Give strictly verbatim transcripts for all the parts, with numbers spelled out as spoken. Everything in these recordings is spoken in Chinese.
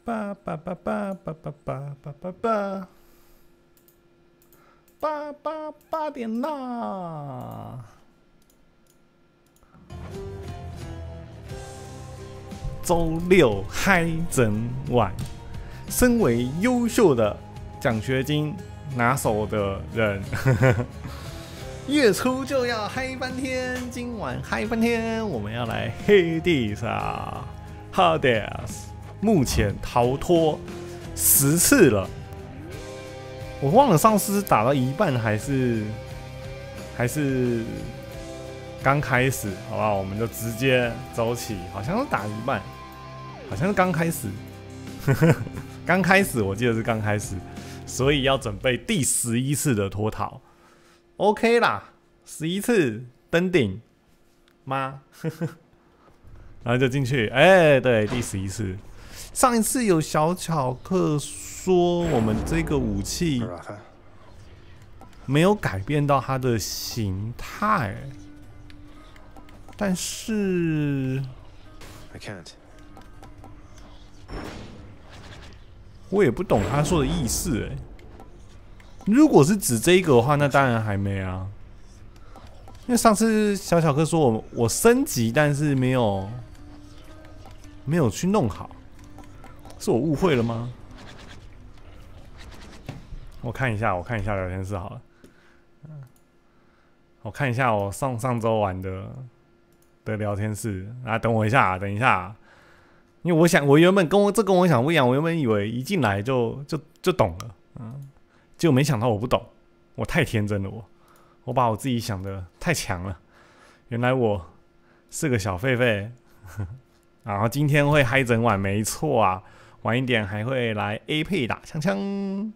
八八八八八八八八八八，八八八点啦！周六嗨整晚，身为优秀的奖学金拿手的人，月初就要嗨翻天。今晚嗨翻天，我们要来黑地萨 Hades， 目前逃脱十次了。我忘了上次打到一半还是还是刚开始，好不好？我们就直接走起，好像是打一半，好像是刚开始，刚开始我记得是刚开始，所以要准备第十一次的脱逃 ，OK 啦，十一次登顶吗？然后就进去，哎、欸，对，第十一次。上一次有小巧克说我们这个武器没有改变到它的形态，但是 I can't. 我也不懂他说的意思哎。如果是指这个的话，那当然还没啊。因为上次小巧克说我我升级，但是没有没有去弄好，是我误会了吗？我看一下，我看一下聊天室好了。我看一下我上上周玩的的聊天室啊，等我一下，等一下，因为我想，我原本跟我这跟我想不一样，我原本以为一进来就就就懂了，嗯，结果没想到我不懂，我太天真了我，我把我自己想的太强了，原来我是个小狒狒，然后今天会嗨整晚，没错啊，晚一点还会来 A 配打枪枪。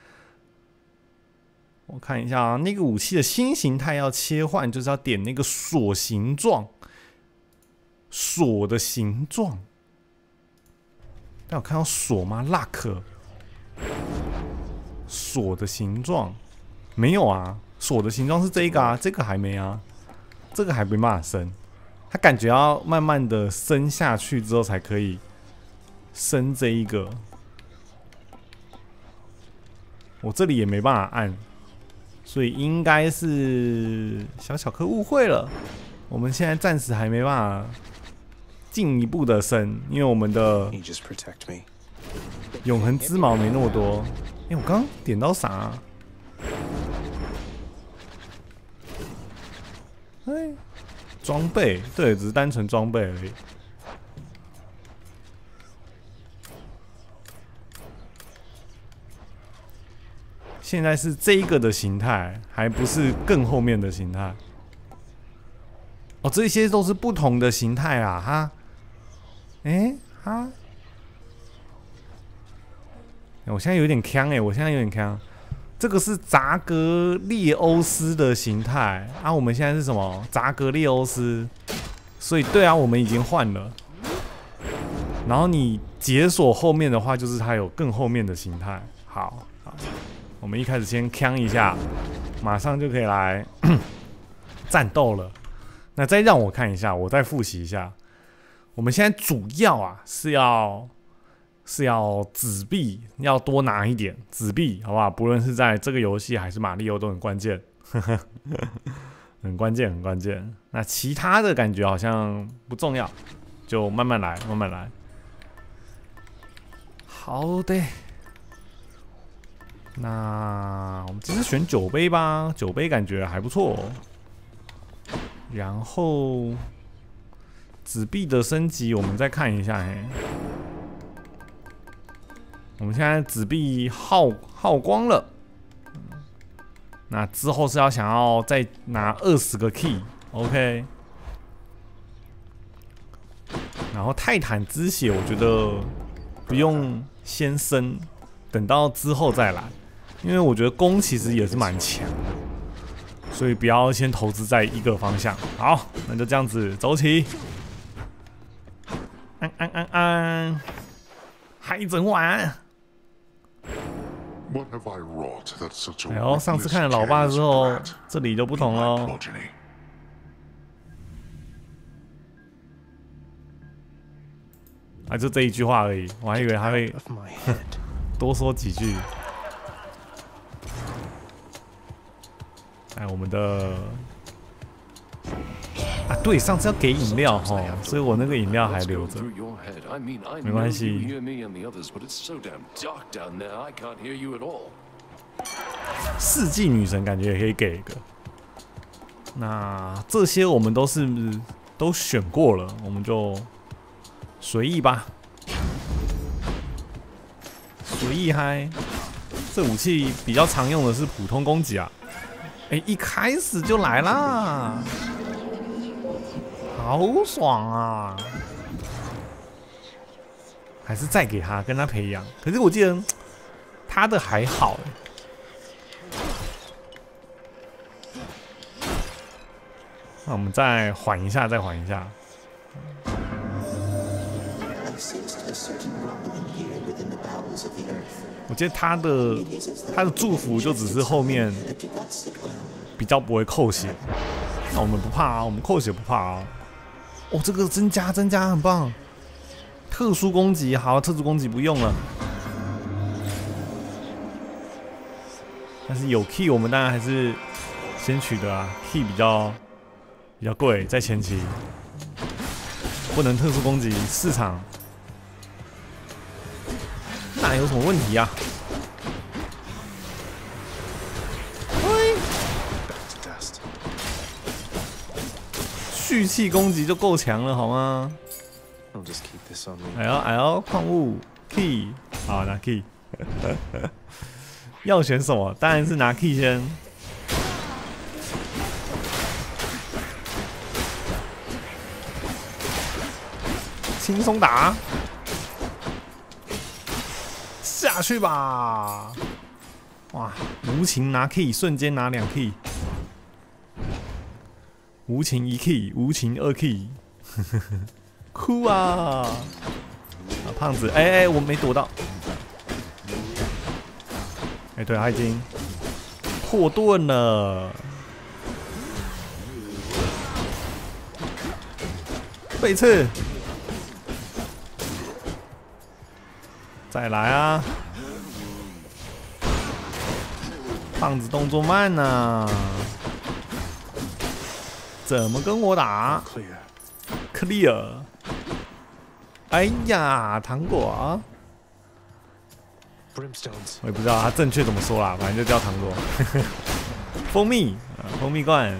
我看一下啊，那个武器的新形态要切换，就是要点那个锁形状，锁的形状。但有看到锁吗 ？Lock 锁的形状没有啊？锁的形状是这个啊，这个还没啊，这个还没办法升。它感觉要慢慢的升下去之后才可以升这一个。我这里也没办法按。所以应该是小巧克误会了，我们现在暂时还没办法进一步的升，因为我们的永恒之矛没那么多。哎、欸，我刚刚点到啥、啊？哎、欸，装备，对，只是单纯装备而已。现在是这一个的形态，还不是更后面的形态。哦，这些都是不同的形态啊，哈。哎、欸，哈。我现在有点呛哎、欸，我现在有点呛。这个是扎格列欧斯的形态啊，我们现在是什么？扎格列欧斯。所以对啊，我们已经换了。然后你解锁后面的话，就是它有更后面的形态。好，好。我们一开始先呛一下，马上就可以来战斗了。那再让我看一下，我再复习一下。我们现在主要啊是要是要纸币要多拿一点纸币，好不好？不论是在这个游戏还是马里奥都很关键，很关键，很关键。那其他的感觉好像不重要，就慢慢来，慢慢来。好的。那我们只是选酒杯吧，酒杯感觉还不错、哦。然后纸币的升级，我们再看一下嘿。我们现在纸币耗耗光了，那之后是要想要再拿二十个 key，OK、OK。然后泰坦之血，我觉得不用先升，等到之后再来。因为我觉得弓其实也是蛮强的，所以不要先投资在一个方向。好，那就这样子走起，安安安安，嗨一整晚。哎呦，上次看了老爸之后，这里就不同喽。 啊，就这一句话而已，我还以为他会多说几句。哎，我们的啊，对，上次要给饮料哈，所以我那个饮料还留着，没关系。世纪女神感觉也可以给一个。那这些我们都是都选过了，我们就随意吧，随意嗨。这武器比较常用的是普通攻击啊。哎、欸，一开始就来啦，好爽啊！还是再给他，跟他培养。可是我记得他的还好、欸。那我们再缓一下，再缓一下。我觉得他的他的祝福就只是后面比较不会扣血，那我们不怕啊，我们扣血不怕啊。哦，这个增加增加很棒。特殊攻击好，特殊攻击不用了。但是有 key 我们当然还是先取得啊 ，key 比较比较贵，在前期不能特殊攻击，市场。那有什么问题啊？喂，蓄气攻击就够强了，好吗？哎呦哎呦，矿物 key， 好拿 key。要选什么？当然是拿 key 先。轻松打。下去吧！哇，无情拿 key， 瞬间拿两 key， 无情一 key， 无情二 key， 哭啊！啊，胖子，哎、欸、哎、欸，我没躲到。哎、欸，对，他已经破盾了，背刺。再来啊！胖子动作慢呐、啊，怎么跟我打 ？Clear！ 哎呀，糖果、啊！我也不知道它正确怎么说啦，反正就叫糖果。蜂蜜啊，蜂蜜罐。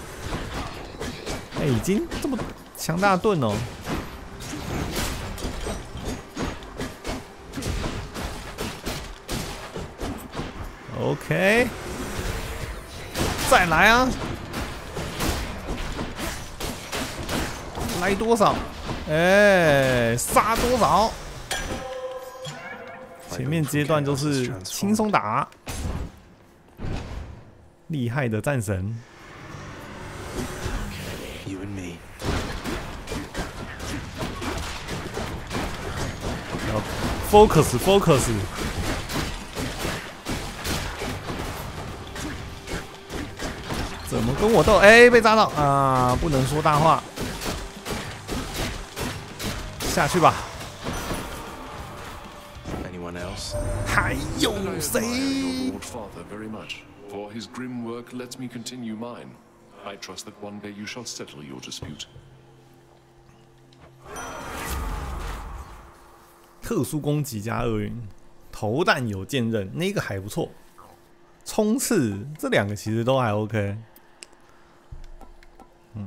哎、欸，已经这么强大盾哦。OK， 再来啊！来多少？哎、欸，杀多少？前面阶段都是轻松打，厉害的战神。要 focus focus。怎么跟我斗？哎、欸，被扎到啊！不能说大话，下去吧。还有谁？特殊攻击加厄运，投弹有剑刃，那个还不错。冲刺这两个其实都还 OK。嗯，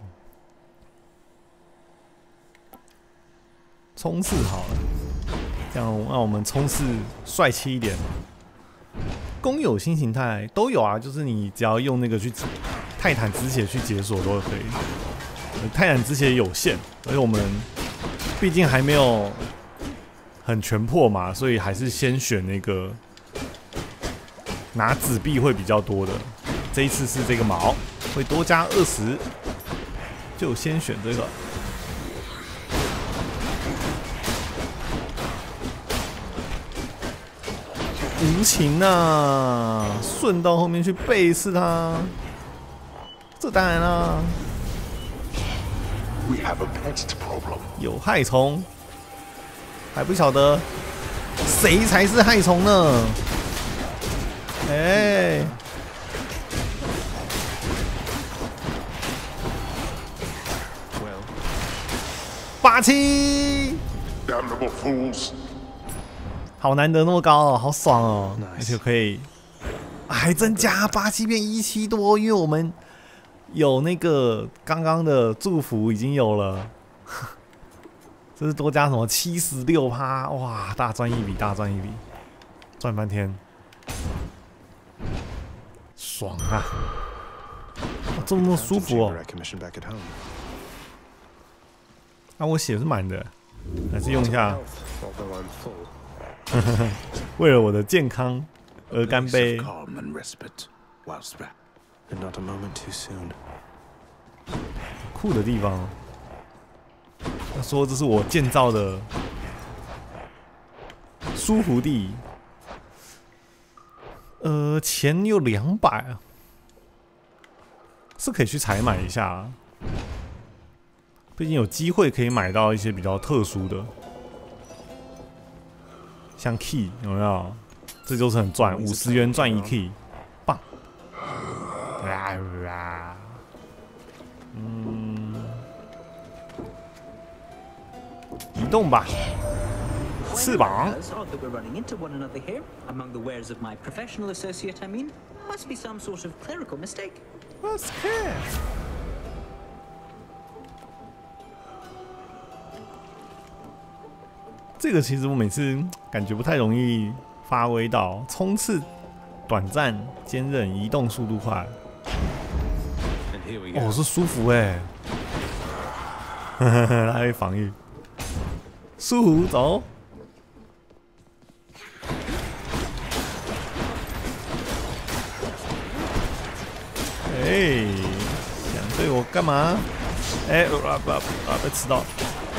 冲刺好了，这样让我们冲刺帅气一点。公有新形态都有啊，就是你只要用那个去泰坦止血去解锁都可以。泰坦止血有限，而且我们毕竟还没有很全破嘛，所以还是先选那个拿纸币会比较多的。这一次是这个矛，会多加二十，就先选这个。无情啊，顺到后面去背刺他，这当然啦。有害虫， 还不晓得谁才是害虫呢？哎、欸，八七，好难得那么高哦，好爽哦， nice. 而且可以还增加八七变一七多，因为我们有那个刚刚的祝福已经有了。这是多加什么七十六趴？哇，大赚一笔，大赚一笔，赚翻天，爽啊！啊这么舒服哦。啊，我血是满的，还是用一下。为了我的健康而干杯。酷的地方。他说：“这是我建造的舒服地。呃，钱有两百啊，是可以去采买一下啊。毕竟有机会可以买到一些比较特殊的，像 key 有没有？这就是很赚，五十元赚一 key， 棒！啊啊，嗯。”移动吧，翅膀。这个其实我每次感觉不太容易发挥到，冲刺短暂、坚韧、移动速度快。哦，是舒服哎，他会防御。舒服，走。哎，想对我干嘛？哎，啊不啊被吃到。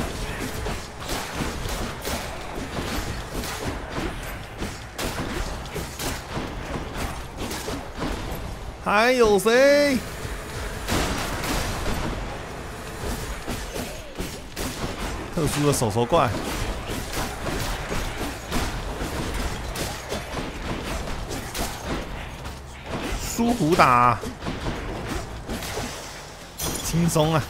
还有谁？特殊的手手怪，舒服打，轻松啊！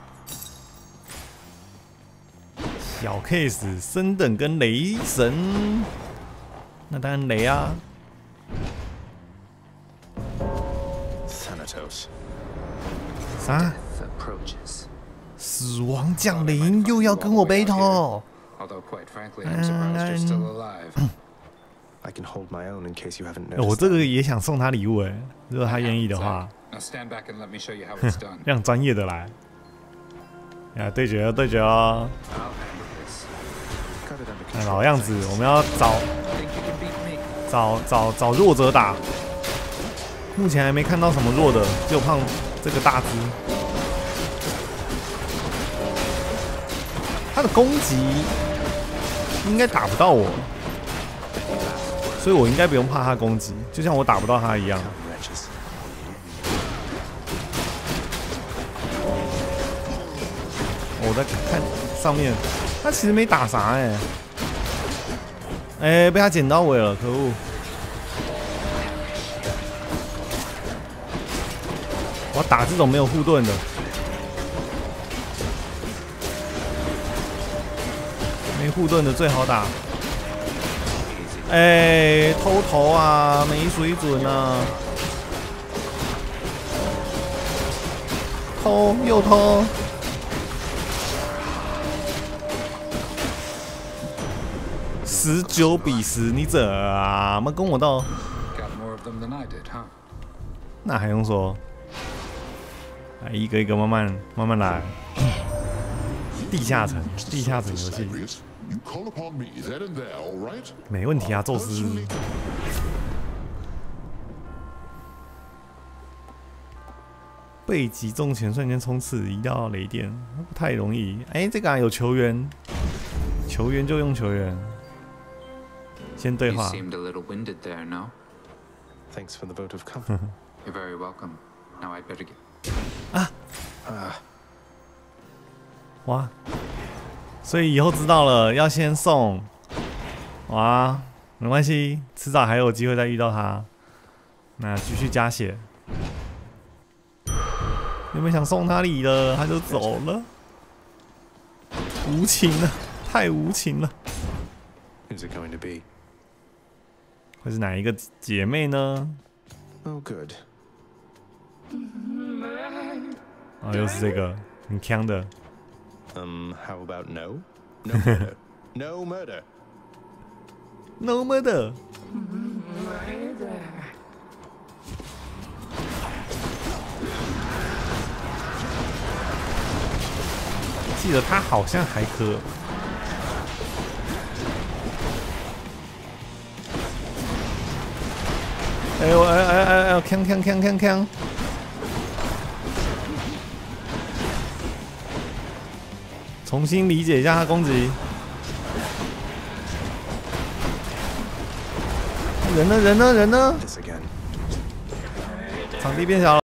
小 case 升等跟雷神，那当然雷啊！啥？死亡降临，又要跟我 battle。嗯，我这个也想送他礼物哎，如果他愿意的话，让专业的来。啊，对决哦，对决哦！老样子，我们要找找找找弱者打。目前还没看到什么弱的，就胖这个大只。他的攻击应该打不到我，所以我应该不用怕他攻击，就像我打不到他一样。我在看上面，他其实没打啥哎、欸，哎、欸，被他捡到尾了，可恶！我要打这种没有护盾的。没护盾的最好打。哎、欸，偷头啊，没水准啊！偷又偷。十九比十，你怎么跟我斗？那还用说？来，一个一个慢慢慢慢来。地下城，地下城游戏。没问题啊，宙斯。被击中前瞬间冲刺，移到雷电，不太容易。哎、欸，这个、啊、有球员，球员就用球员。先对话。啊！哇， 所以以后知道了，要先送。哇，没关系，迟早还有机会再遇到他。那继续加血。原本想送他礼了，他就走了，无情了，太无情了。 Who's it going to be? 会是哪一个姐妹呢？ Oh, good. 哦，又是这个很强的。 Um, how about no? No murder. No murder. No murder. 记得他好像还可。哎呦哎哎哎哎！锵锵锵锵锵！重新理解一下他攻击。人呢？人呢？人呢？场地变小了。